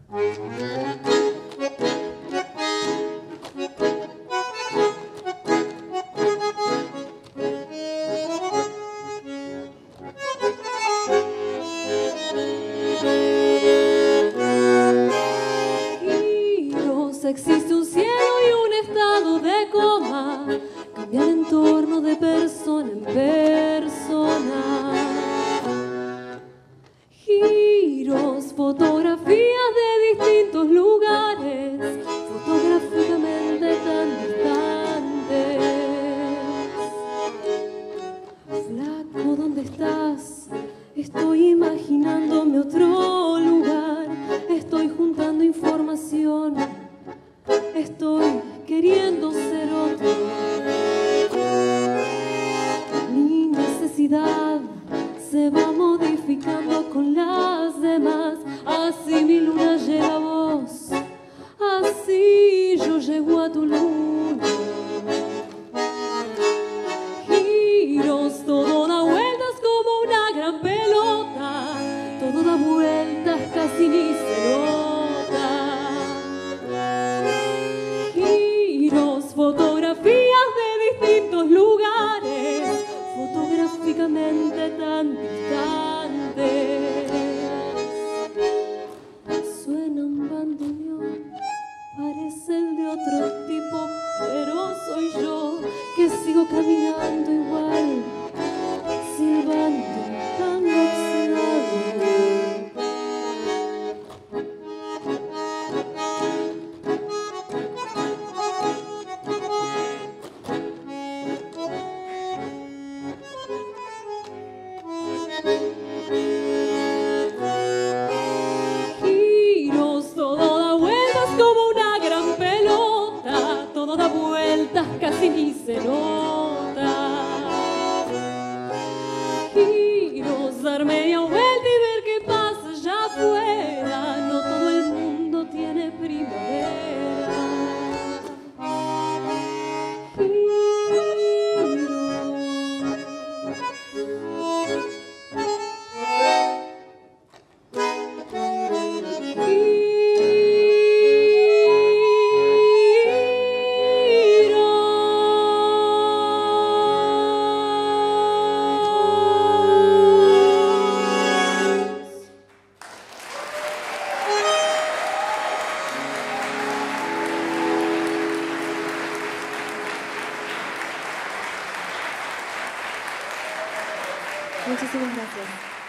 Existe un cielo y un estado de coma, cambia el entorno de persona en persona. Giros, fotografías de distintos lugares, fotográficamente tan distantes. Flaco, ¿dónde estás? Estoy imaginándome otro lugar, estoy juntando información. Estoy queriendo ser otro. Mi necesidad se va modificando con las demás. Así mi luna llega a vos, así yo llego a tu luna. Giros, todo da vueltas como una gran pelota. Todo da vueltas, casi ni se nota. Fotografías de distintos lugares, fotográficamente tan distantes. Suena un bandoneón, parece el de otro tipo, pero soy yo que sigo caminando igual, silbando tan obstinado. Giros, todo da vueltas como una gran pelota, todo da vueltas, casi ni se nota. Giros, dar media vuelta y ver qué pasa allá afuera, no todo el mundo tiene primavera. Muchísimas gracias.